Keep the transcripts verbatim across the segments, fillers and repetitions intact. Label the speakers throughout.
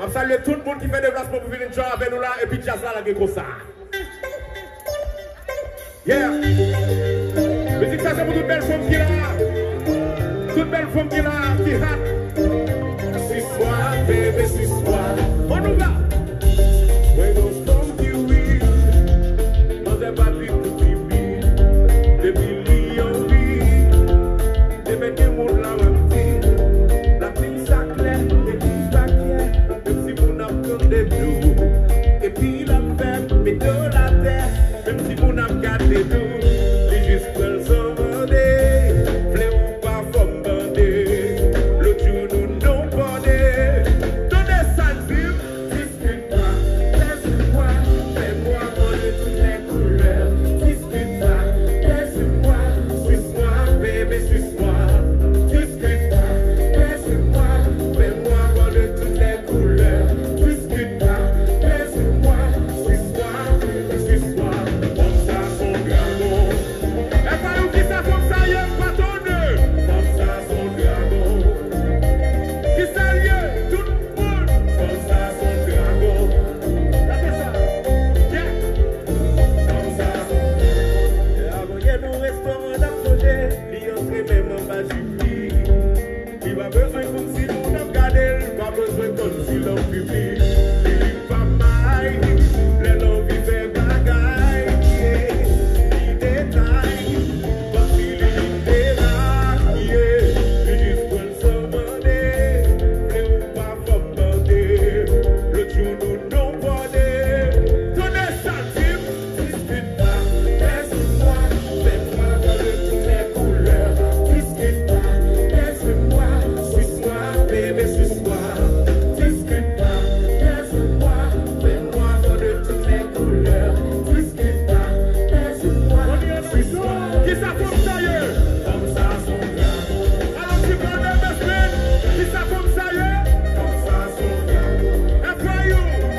Speaker 1: On salue tout le monde qui fait des déplacements pour venir jouer avec nous là et puis jazz là, la comme ça. Yeah. Musique ça c'est pour toute belle femme qui est là. Toute belle femme qui est là, qui hâte. Six soirs, bébé, six soirs. On nous va. When those come to you, not the bad people to be. They believe on me. They make you move la matin. La pile ça clair, et puis ça clair. Même si mon âme comme des blues. Et puis la femme, mais de la terre. Même si mon âme garde des doux. Les juste veulent s'en bander. Flé ou pas, forme bandée. Le jour nous non bandés. Donnez ça le film. Discute pas, laisse-moi. Fais-moi voler toutes les couleurs. Discute pas, laisse-moi. Suce-moi, bébé, suce-moi. Discute pas, laisse-moi. Fais-moi voler toutes les couleurs. Discute pas, laisse-moi. Suce-moi, suce-moi. Comme ça, son dragon. Et pas nous qui ça comme ça, y'a pas ton nœud. Comme ça, son dragon. Qui ça lieu, tout le monde. Comme ça, son dragon. Regardez ça. Yeah. Comme ça. Et avant, y'a nos restaurants d'approcher. Il entre même en bas du lit. Il va besoin comme si nous n'avons gardé. Il va besoin comme si l'on publie. Il va mal. Les longs vivent bagaille. Il détaille. Comme s'il est déraillé. Il dit qu'on s'en bandait. Et ou pas comme bandé. Le jour nous non bandé. Donnez ça, Tim. Discute pas. Laisse-moi. Fais-moi voler toutes les couleurs. Discute pas. Laisse-moi. Suce-moi, bébé, suce-moi. Discute pas. Laisse-moi. Fais-moi voler toutes les couleurs. Discute pas. Laisse-moi. Suce-moi. Qui ça comme ça, y'a? Comme ça, son dragon. Alors, tu connais mes semaines. Qui ça comme ça, y'a? Comme ça, son dragon. Et pas you.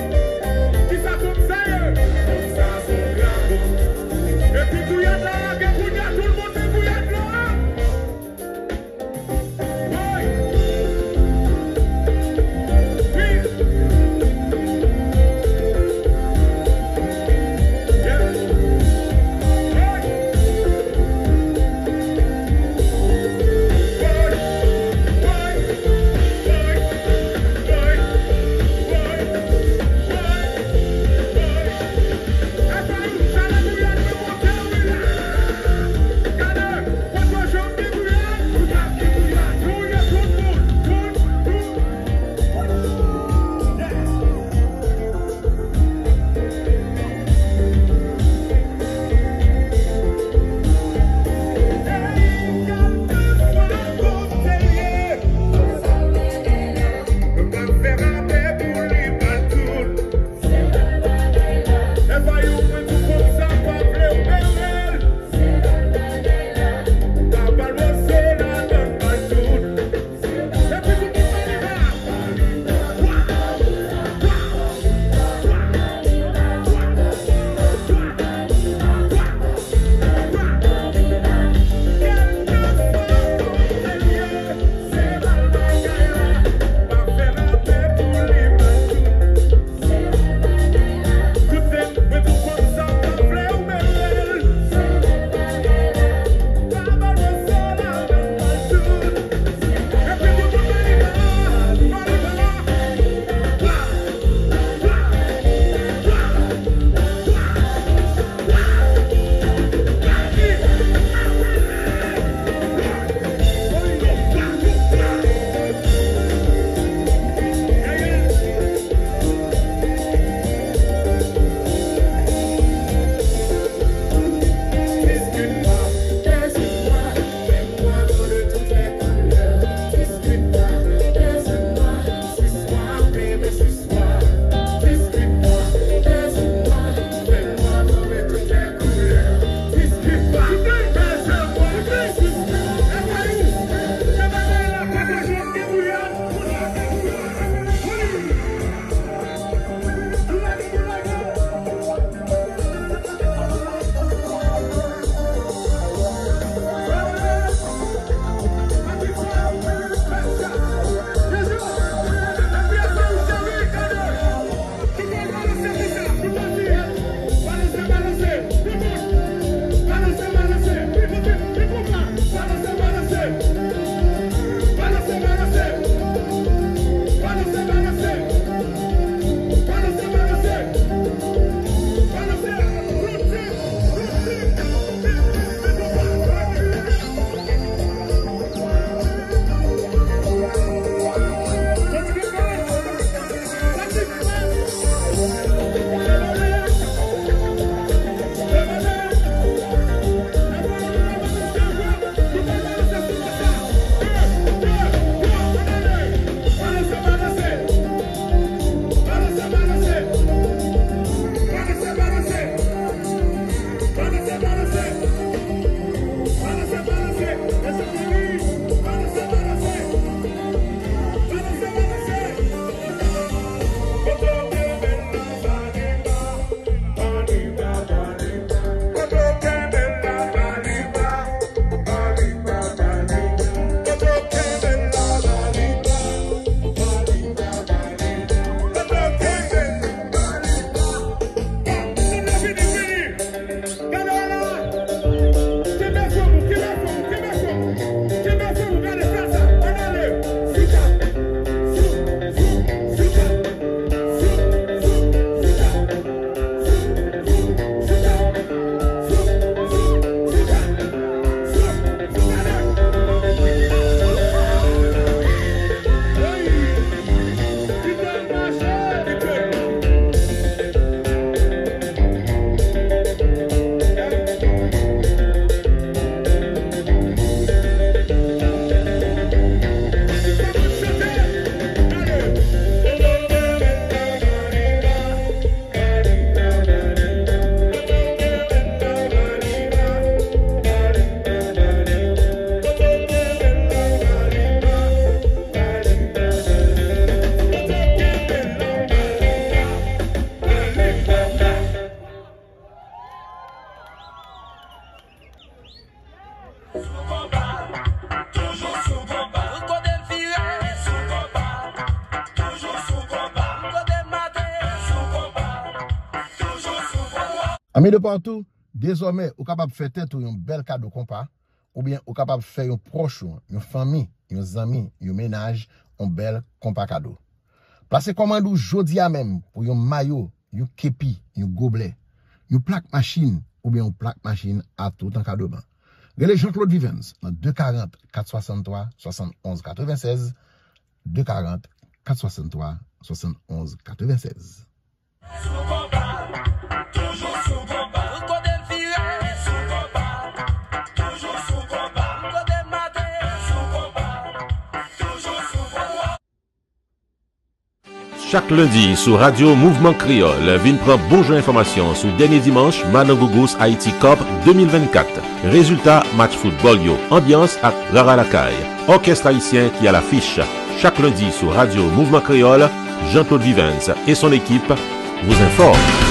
Speaker 2: Amis de partout, désormais, vous êtes capable de faire tête ou un bel cadeau compas, ou bien vous êtes capable de faire un proche, une famille, un ami, un ménage, un bel compas cadeau. Placez commande aujourd'hui à même pour un maillot, un képi, un gobelet, une plaque machine, ou bien une plaque machine à tout en cadeau. Relais Jean-Claude Vivens dans deux cent quarante, quatre cent soixante-trois, soixante et onze, quatre-vingt-seize, deux cent quarante, quatre cent soixante-trois, soixante et onze, quatre-vingt-seize.
Speaker 3: Chaque lundi sur Radio Mouvement Créole, vin prend bonjour information sur dernier dimanche Manangougus Haïti Cup deux mille vingt-quatre. Résultat match football yo, ambiance à Rara Lakay. Orchestre haïtien qui a l'affiche. Chaque lundi sur Radio Mouvement Créole, Jean-Claude Vivens et son équipe vous informent.